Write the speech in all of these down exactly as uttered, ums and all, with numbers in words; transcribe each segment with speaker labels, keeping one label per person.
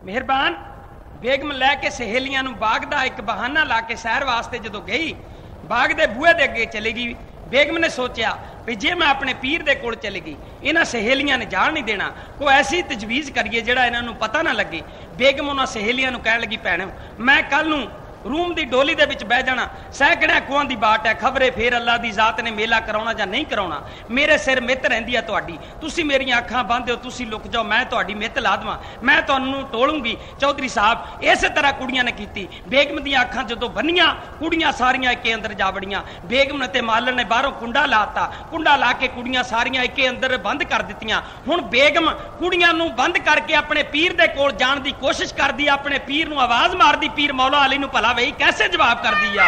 Speaker 1: मेहरबान बेगम लैके सहेलियां नूं बाग दा एक बहाना ला के सैर वास्ते जदों गई, बाग दे बूहे दे अगे चली गई। बेगम ने सोचा भी जे मैं अपने पीर दे कोल चली गई, इन्हां सहेलियां ने जान नहीं देना, कोई ऐसी तजवीज़ करिए जिहड़ा इन्हां नूं पता ना लगे। बेगम उन्हां सहेलियां नूं कहण लगी, भैणो मैं कल नूं रूम की डोली दे विच बह जाना, सैकड़ियां कुआं की बाट है, खबरे फिर अल्लाह की जात ने मेला कराउणा जां नहीं कराउणा। मेरे सिर मित रहिंदी है तुहाडी, तुसीं मेरियां अखां बंद हो, तुसीं लुक जाओ, मैं तुहाडी मित ला देवां, मैं तुहानूं टोलूंगी। चौधरी साहब इस तरह कुड़ियां ने कीती। बेगम दीयां अखां जदों बन्नियां, कुड़ियां सारियां इक्के अंदर जा वड़ियां। बेगम ने ते मालन ने बाहरों कुंडा लाता, कुंडा ला के कुड़ियां सारियां इक्के अंदर बंद कर दित्तियां। हुण बेगम कुड़ियां नूं बंद करके अपने पीर दे कोल जाण दी कोशिश करदी, अपने पीर नूं आवाज़ मारदी, पीर मौला अली नूं भला वही कैसे जवाब कर दिया।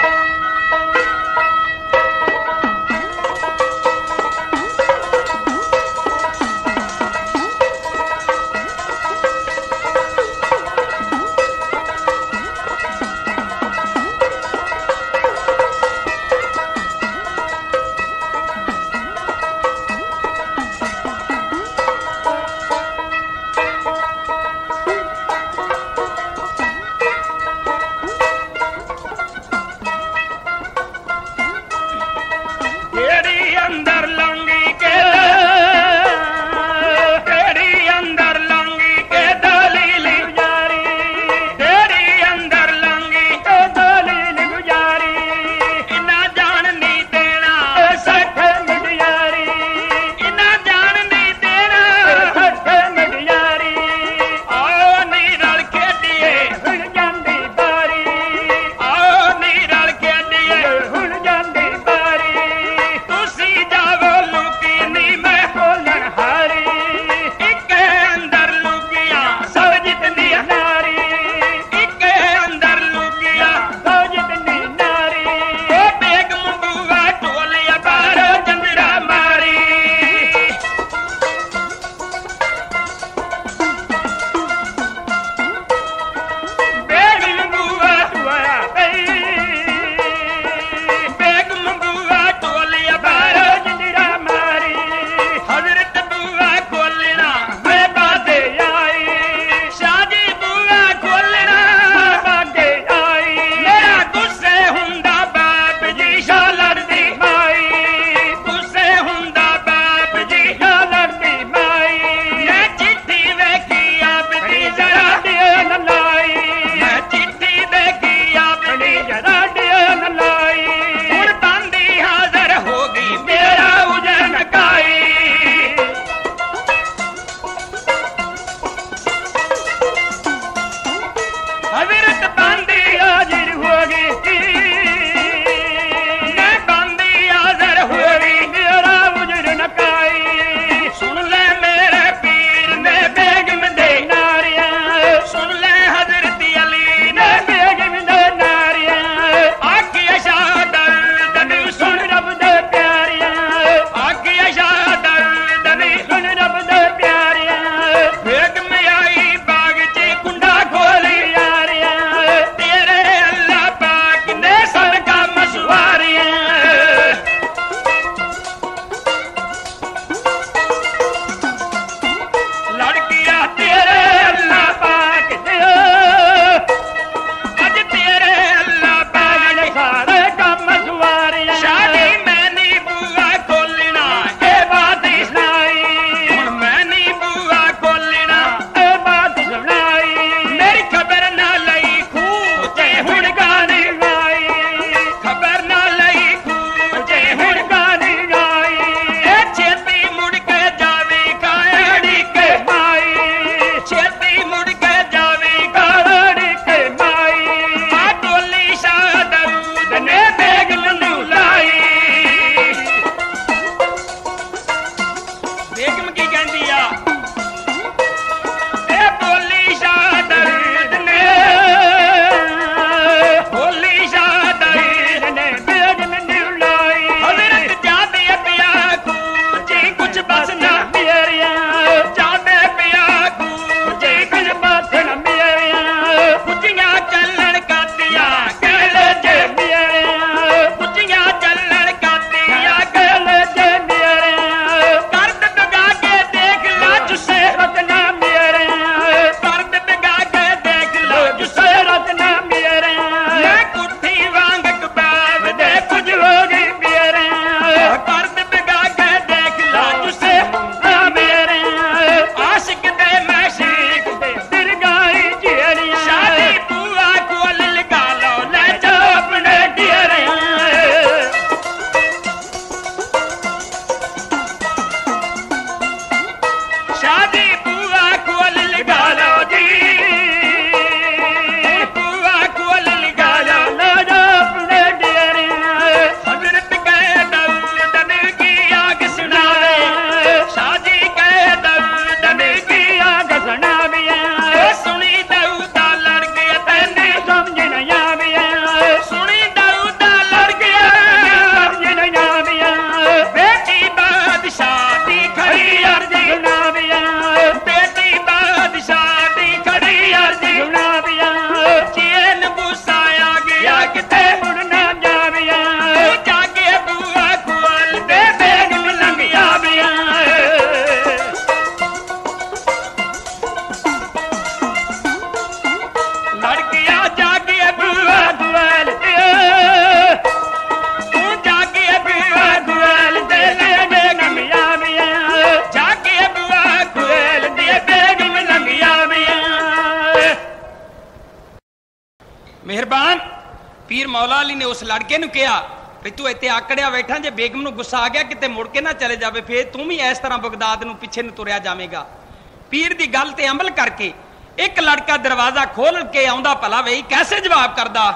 Speaker 1: मेहरबान। पीर मौला अली ने उस लड़के ने कहा भी तू इतने आकड़िया बैठा, जे बेगम नूं गुस्सा आ गया किते मुड़ के ना चले जावे, फिर तू भी इस तरह बगदाद नूं पिछे नूं तुरिया जावेगा। पीर दी गल ते अमल करके एक लड़का दरवाजा खोल के आउंदा भला वही कैसे जवाब करदा।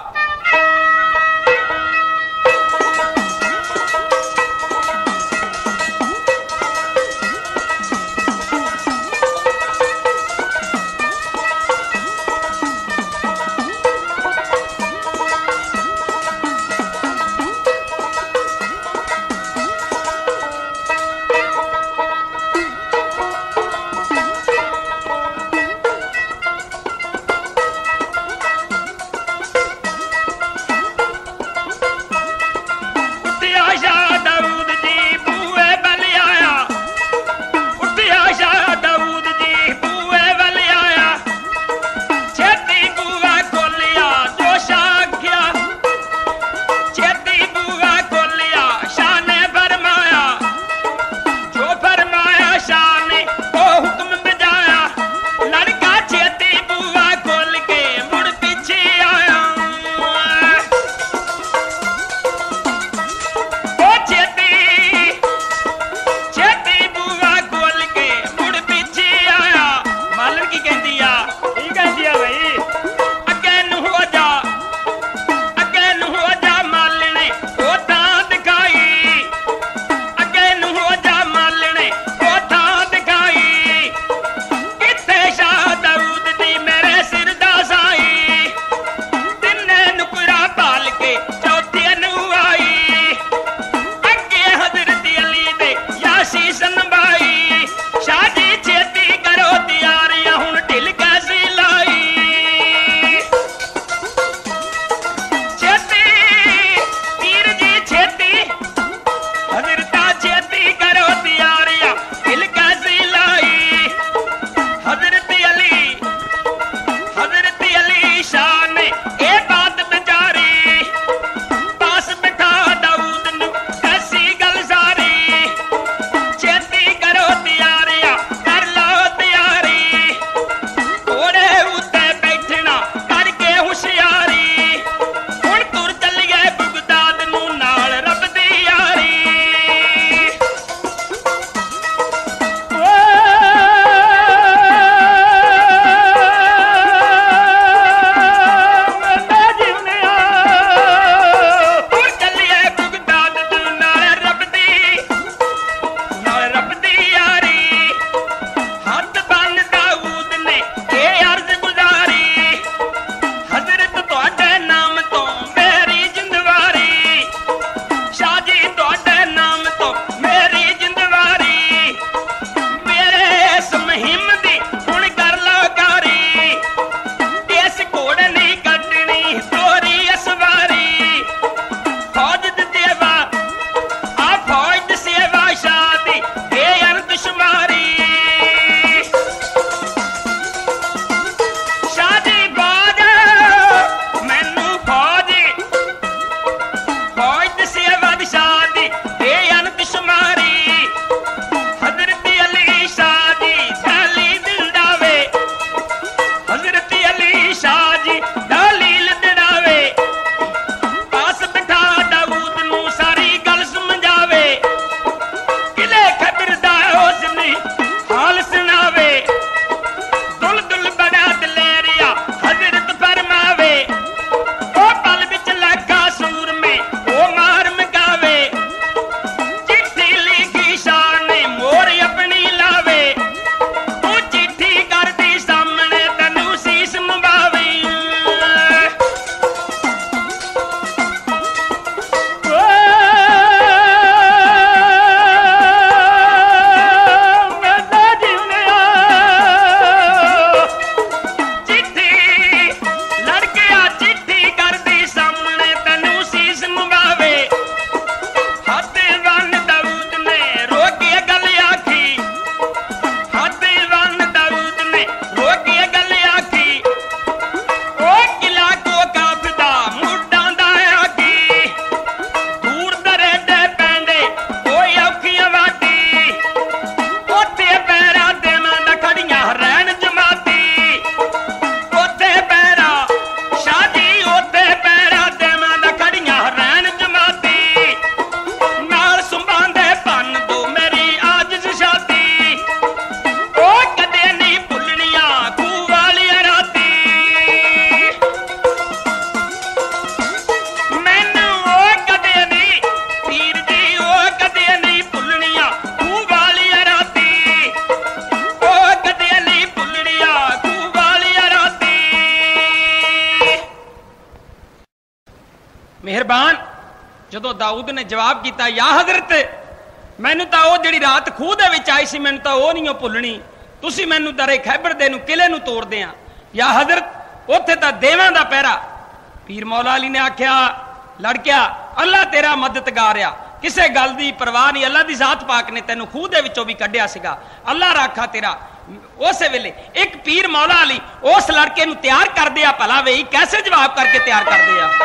Speaker 1: मेहरबान ਜਦੋਂ ਦਾਊਦ ਨੇ ਜਵਾਬ ਕੀਤਾ ਯਾ ਹਜ਼ਰਤ ਮੈਨੂੰ ਤਾਂ ਉਹ ਜਿਹੜੀ ਰਾਤ ਖੂਹ ਦੇ ਵਿੱਚ ਆਈ ਸੀ ਮੈਨੂੰ ਤਾਂ ਉਹ ਨਹੀਂ ਭੁੱਲਣੀ ਤੁਸੀਂ ਮੈਨੂੰ ਦਰੇ ਖੈਬਰ ਦੇ ਨੂੰ ਕਿਲੇ ਨੂੰ ਤੋੜਦੇ ਆ ਯਾ ਹਜ਼ਰਤ ਉੱਥੇ ਤਾਂ ਦੇਵਾਂ ਦਾ ਪਹਿਰਾ ਪੀਰ ਮੌਲਾ ਅਲੀ ਨੇ ਆਖਿਆ ਲੜਕਿਆ ਅੱਲਾ ਤੇਰਾ ਮਦਦਗਾਰ ਆ ਕਿਸੇ ਗੱਲ ਦੀ ਪਰਵਾਹ ਨਹੀਂ ਅੱਲਾ ਦੀ ਜ਼ਾਤ ਪਾਕ ਨੇ ਤੈਨੂੰ ਖੂਹ ਦੇ ਵਿੱਚੋਂ ਵੀ ਕੱਢਿਆ ਸੀਗਾ ਅੱਲਾ ਰਾਖਾ ਤੇਰਾ ਉਸੇ ਵੇਲੇ ਇੱਕ ਪੀਰ ਮੌਲਾ ਅਲੀ ਉਸ ਲੜਕੇ ਨੂੰ ਤਿਆਰ ਕਰਦੇ ਆ ਭਲਾ ਵੇ ਕੈਸੇ ਜਵਾਬ ਕਰਕੇ ਤਿਆਰ ਕਰਦੇ ਆ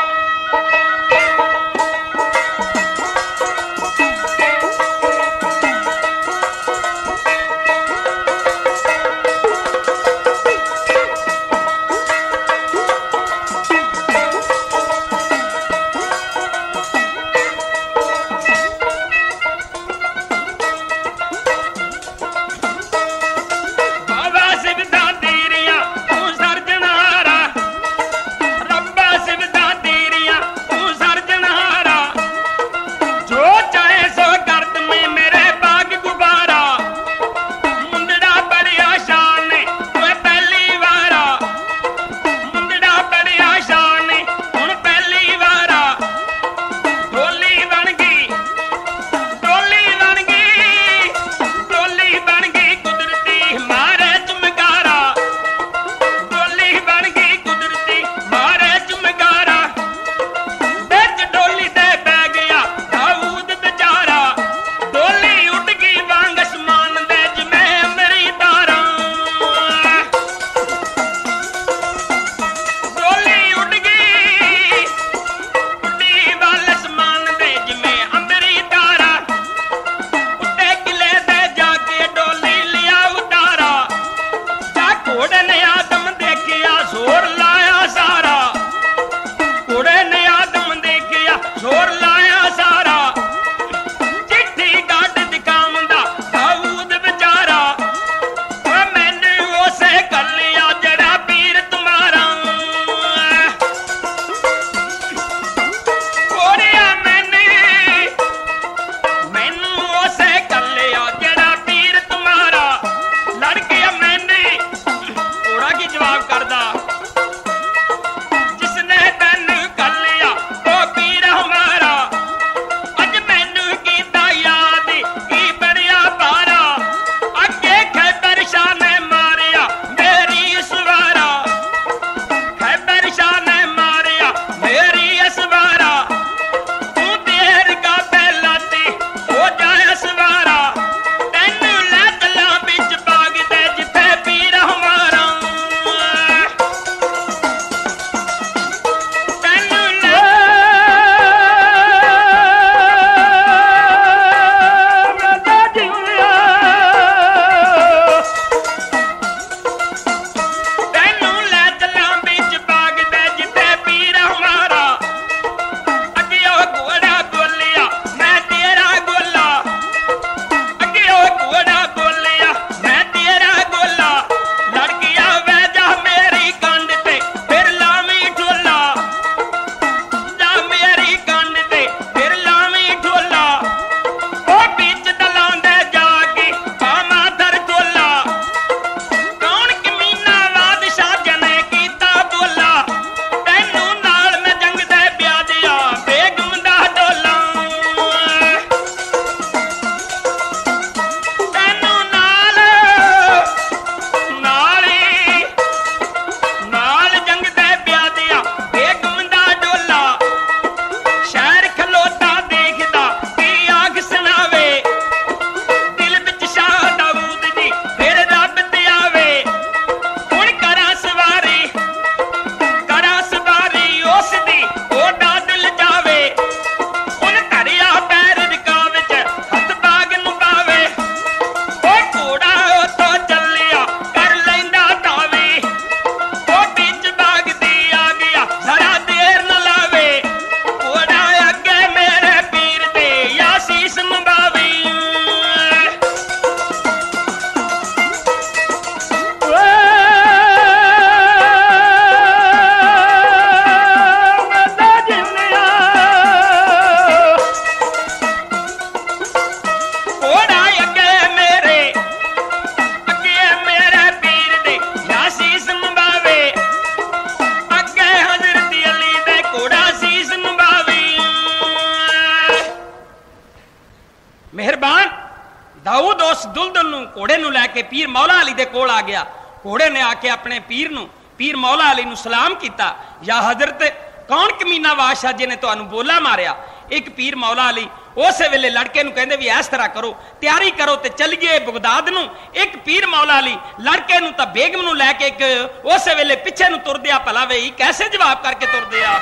Speaker 1: ਨੂੰ ਘੋੜੇ ਨੂੰ ਲੈ ਕੇ ਪੀਰ ਮੌਲਾ ਅਲੀ ਦੇ ਕੋਲ ਆ ਗਿਆ। ਘੋੜੇ ਨੇ ਆ ਕੇ ਆਪਣੇ ਪੀਰ ਨੂੰ ਪੀਰ ਮੌਲਾ ਅਲੀ ਨੂੰ ਸਲਾਮ ਕੀਤਾ, ਯਾ ਹਜ਼ਰਤ कौन कमीना बादशाह जिन्हें तुहानू बोला मारिया? एक पीर मौला अली उस वेले लड़के नू कहंदे भी इस तरह करो, तैयारी करो ते चलिए बगदाद नू। एक पीर मौला अली लड़के नू तां बेगम नू लैके एक उस वेले पिछे नू तुर दिया, भला वे कैसे जवाब करके तुर दिया।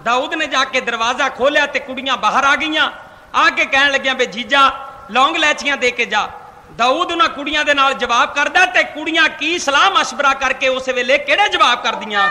Speaker 1: दाऊद ने जाके दरवाजा खोलिया ते कुड़ियां बाहर आ गईयां, आके कहन लगियां बे जीजा लौंग लैचियां दे के जा। दाऊद उन्हां कुड़ियां दे नाल जवाब करदा ते कुड़ियां की सलाह मशवरा करके उस वेले किहड़े जवाब करदियां।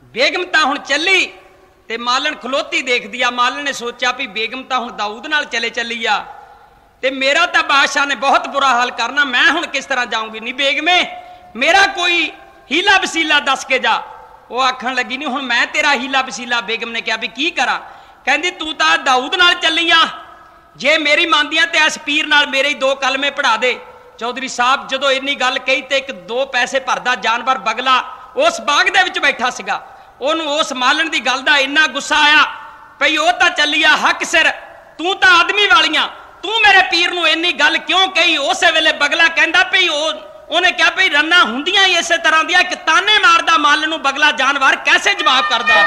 Speaker 1: बेगम तां हुण चली ते मालन खलोती देखदी आ। मालन ने सोचा भी बेगम तां हुण दाऊद नाल चले चली आ ते मेरा तां बादशाह ने बहुत बुरा हाल करना, मैं हुण किस तरह जाऊंगी। नहीं बेगमे मेरा कोई हीला वसीला दस के जा। वो आखन लगी नहीं हुण मैं तेरा हीला वसीला। बेगम ने कहा भी की करा। कहंदी तू तां दाऊद नाल चली आ, जे मेरी मानदियां ते इस पीर नाल मेरे ही दो कलमे पढ़ा दे। चौधरी साहब जदों इन्नी गल कही ते एक दो पैसे भरदा जानवर बगला उस बाग दे विच बैठा सीगा। ओनू उस मालन दी गल दा इन्ना गुस्सा आया भई ओ तां चली आ हक सिर, तू तां आदमी वालियां, तू मेरे पीर नू इन्नी गल क्यों कही। उस वेले बगला कहंदा भई ओ उन्हें कहा भई रन्ना हुंदियां ही इसे तरह दियां कि ताने मारदा माल नू बगला जानवर कैसे जवाब करदा।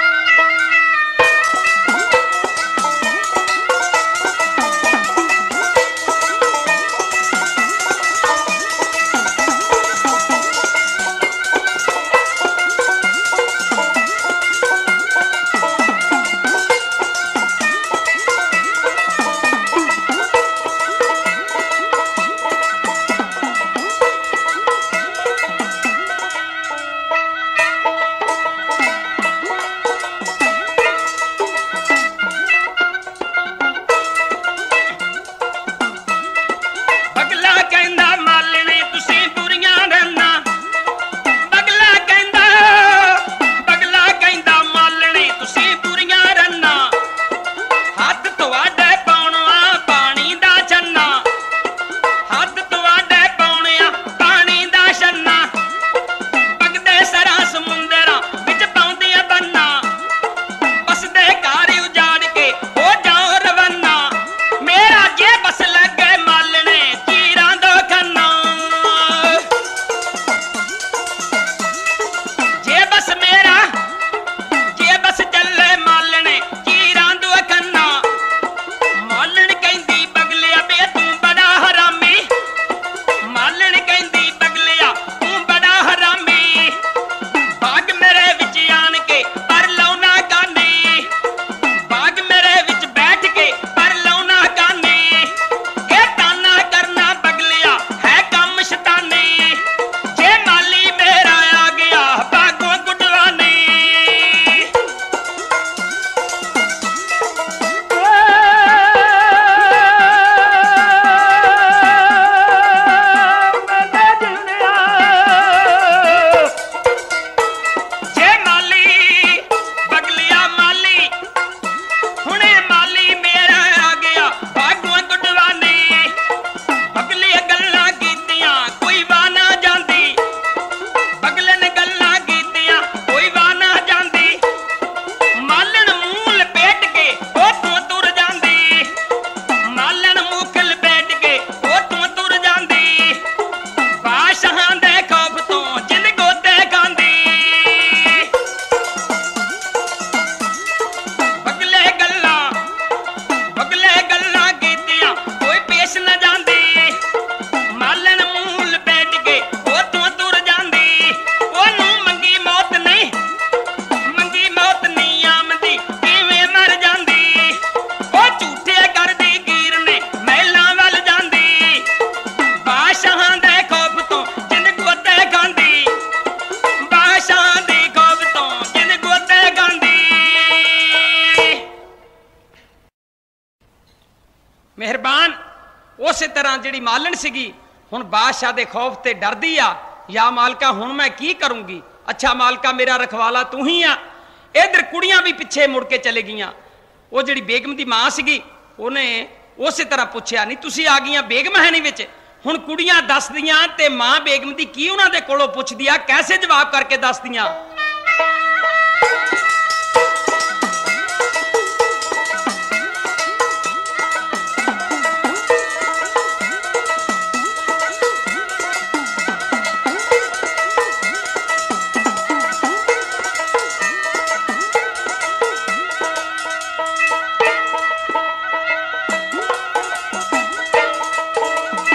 Speaker 1: मेहरबान उस तरह जी मालन सी हुण बादशाह के खौफ से डरदी आ। या मालका हुण मैं की करूंगी। अच्छा मालका मेरा रखवाला तू ही आ। इधर कुड़ियां भी पिछे मुड़ के चले गईयां। वो जी बेगम की मां सी उन्हें उस तरह पूछया नहीं तुसी आ गई बेगम है नहीं विच। हुण कुड़ियां दस दियां ते मां बेगम की की उन्होंने कोलों पुछदी आ कैसे जवाब करके दस दियां।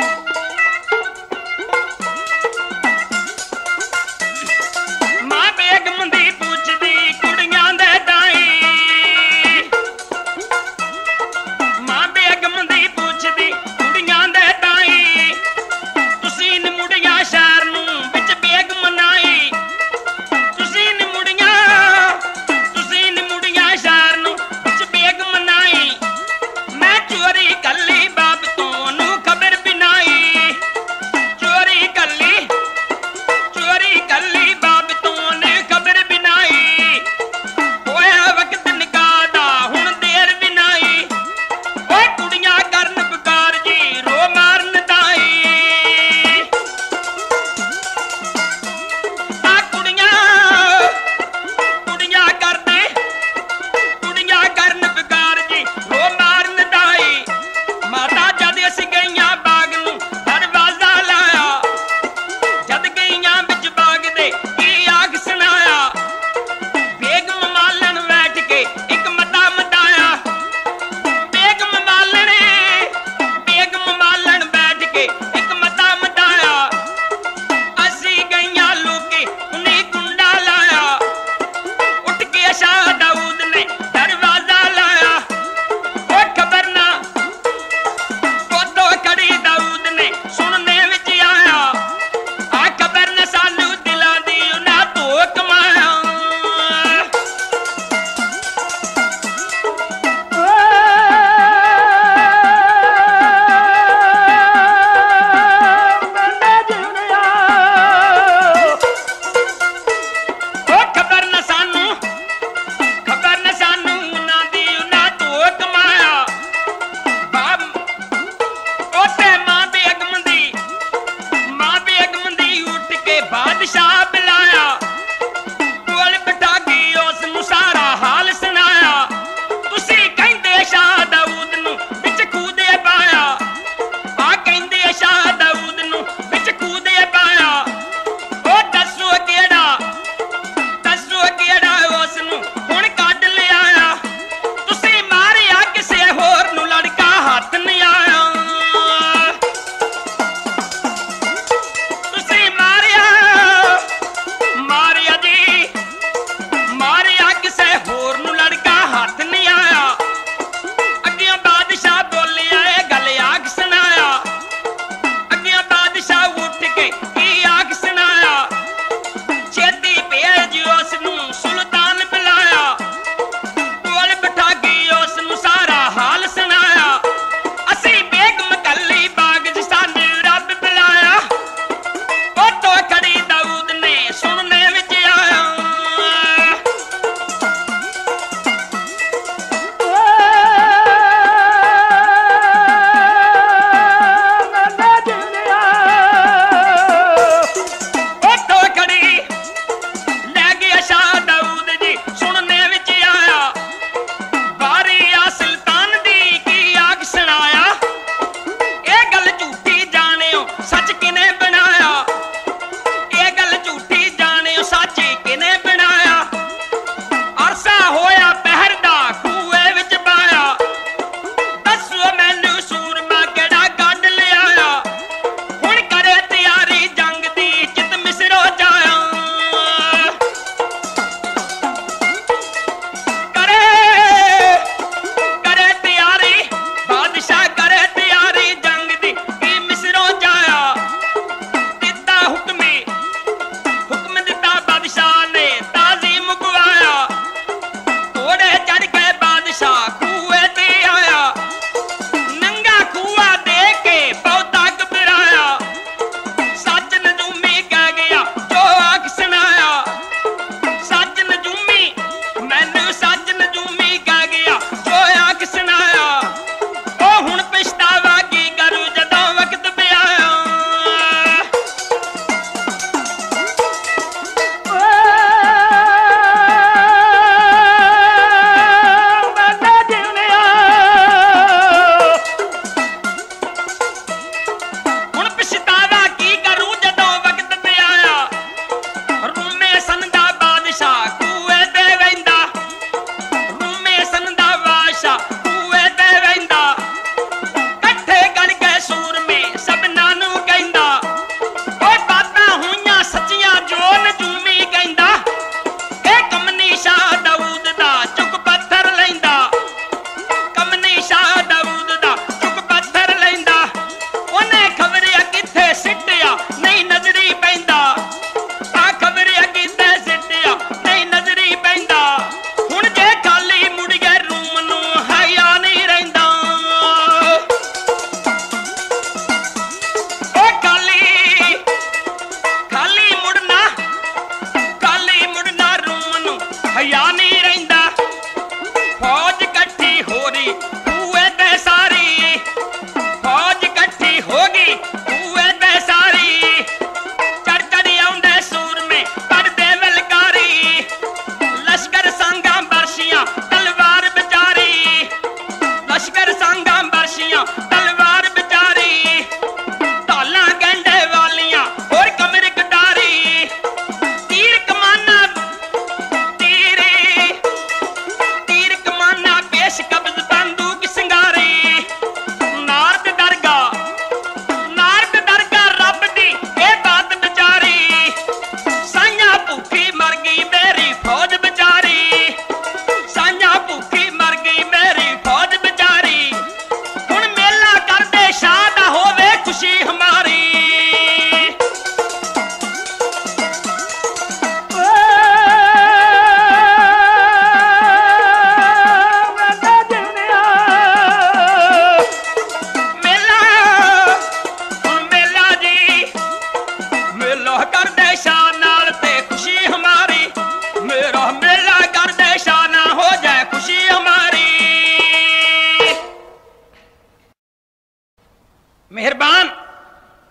Speaker 1: मां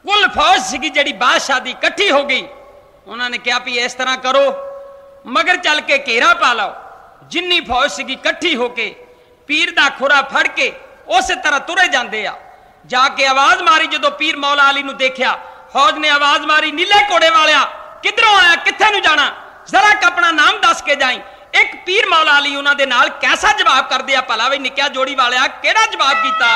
Speaker 1: कुल फौज सी जी बादशाह की इकट्ठी हो गई। उन्होंने कहा भी इस तरह करो, मगर चल के घेरा पा लो। जिन्नी फौज सी इकट्ठी होके पीर का खुरा फड़ के उस तरह तुरे जाते आ। जाके आवाज मारी, जो पीर मौला अली नूं देखिया, फौज ने आवाज मारी, नीले घोड़े वालिया किधरों आया, कित्थे नूं जाना, जरा अपना नाम दस के जाई। एक पीर मौला अली उन्होंने नाल कैसा जवाब कर दिया भला भी निक्या जोड़ी वालिया, केड़ा जवाब किया?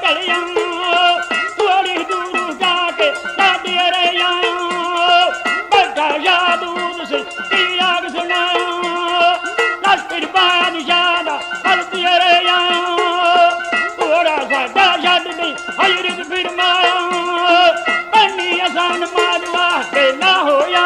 Speaker 2: चलिया थोड़ी दूर जाके दादी रैया बैठा यादूर से आग सुना लश्कर बादशाह दा हल्दी रैया थोड़ा साडा छड्ड दे हजरत फिरमाया पन्नी आसान मारवा ते ना होया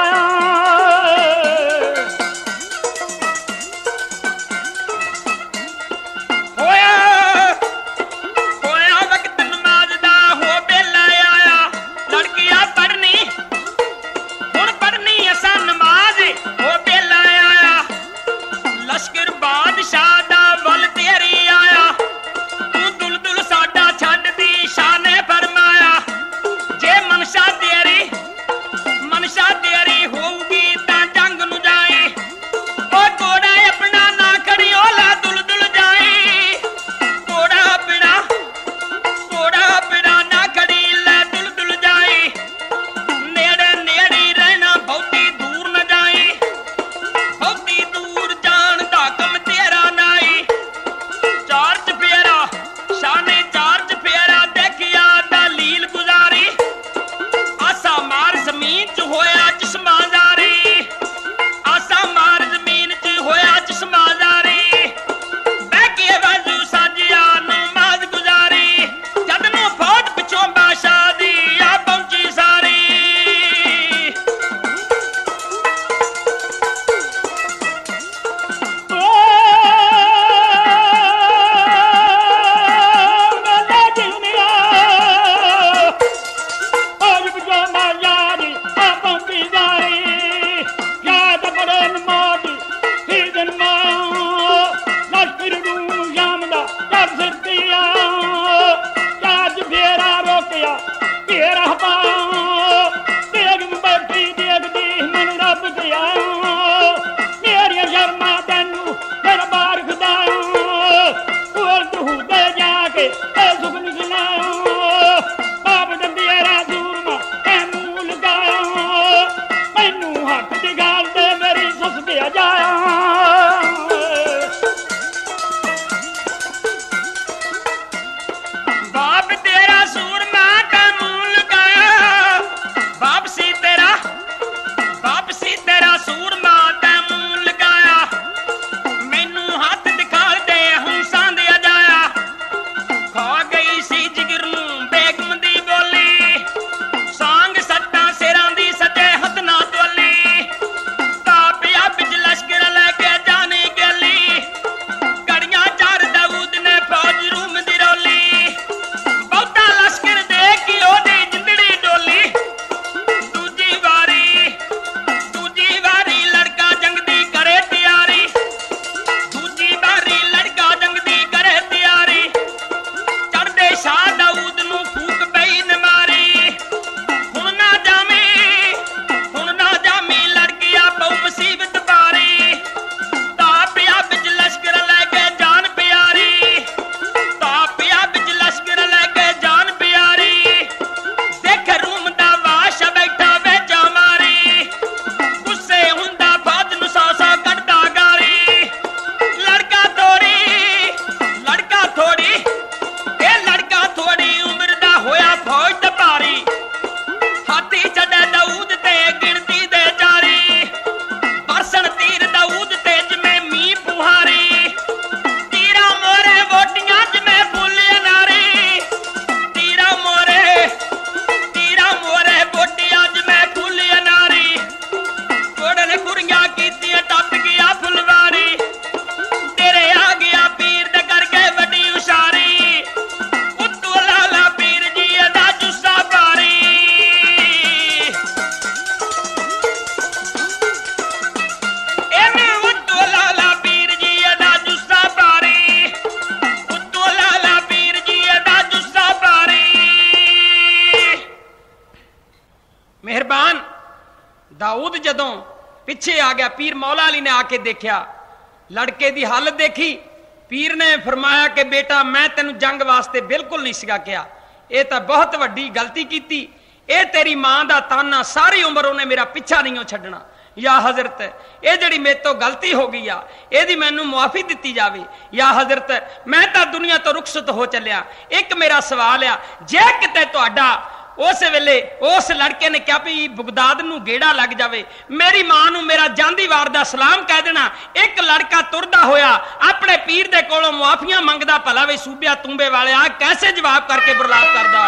Speaker 1: दाऊद जदों पिछे आ गया, पीर मौला अली ने आके देखा, लड़के की हालत देखी, पीर ने फरमाया कि बेटा मैं तेन जंग वास्ते बिल्कुल नहीं सिगा किया, यह तो बहुत वड्डी गलती की, ए तेरी मां का ताना, सारी उम्र उन्हें मेरा पिछा नहीं छड्डना, या हजरत ये जड़ी मेरे तो गलती हो गई आ यदि मैनू मुआफी दी जाए, या हजरत मैं तो दुनिया तो रुखसत हो चलिया। एक मेरा सवाल आ, जे किते तुहाडा उस वेले उस लड़के ने क्या भी बगदाद नू गेड़ा लग जाए, मेरी मां नू मेरा जांदी वार दा सलाम कह देना। एक लड़का तुरदा होया अपने पीर दे कोलों मुआफियां मंगदा, भला वे सूबिया तूंबे वाले आ कैसे जवाब करके बुरलाप करदा।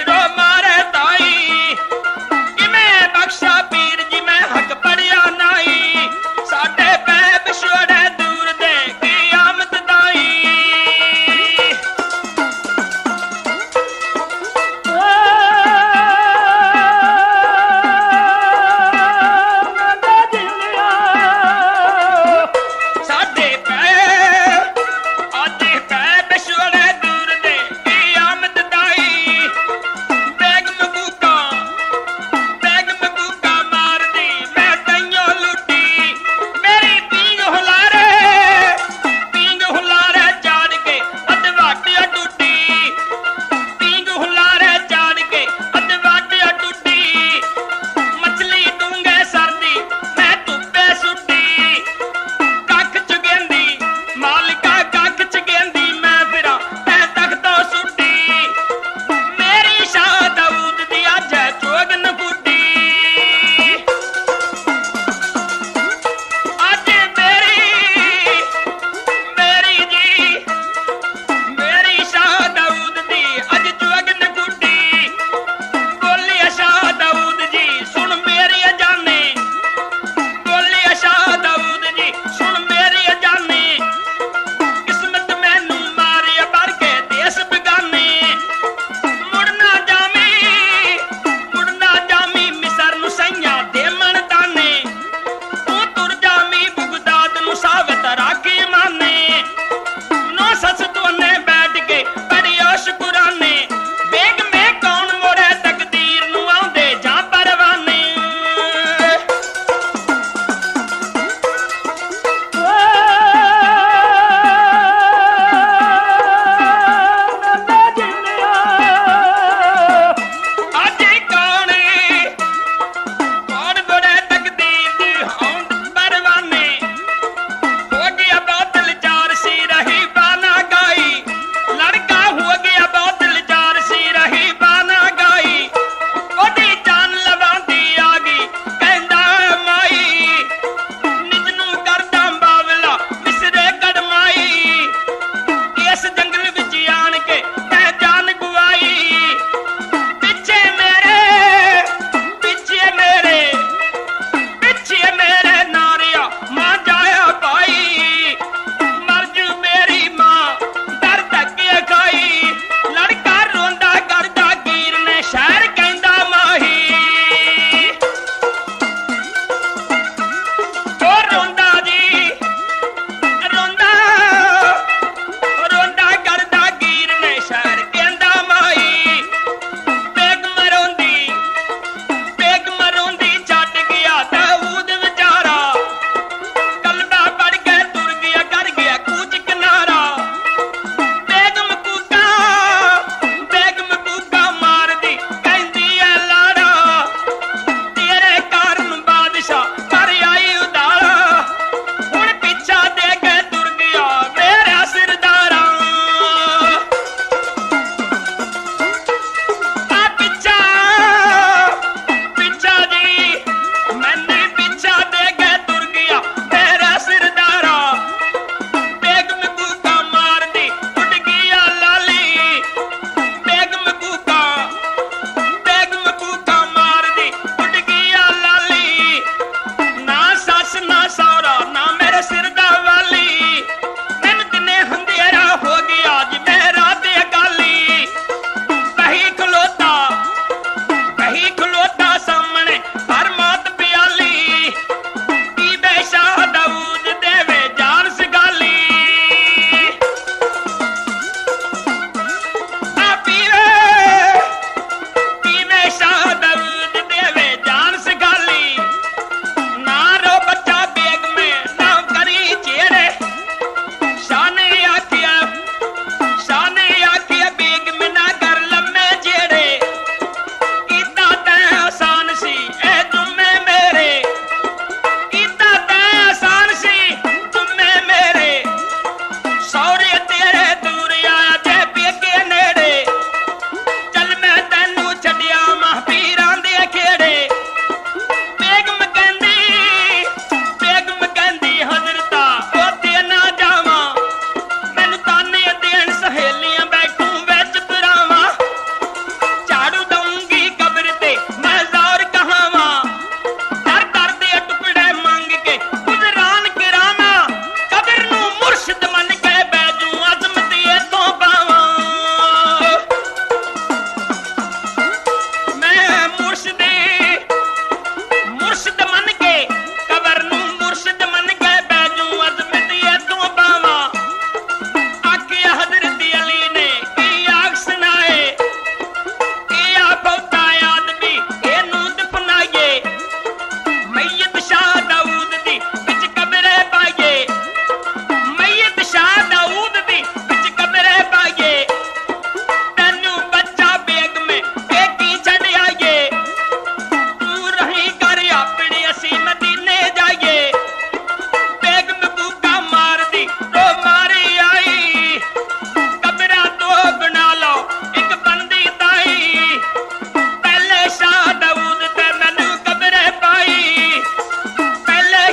Speaker 1: पढ़िया नहीं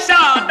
Speaker 1: डाड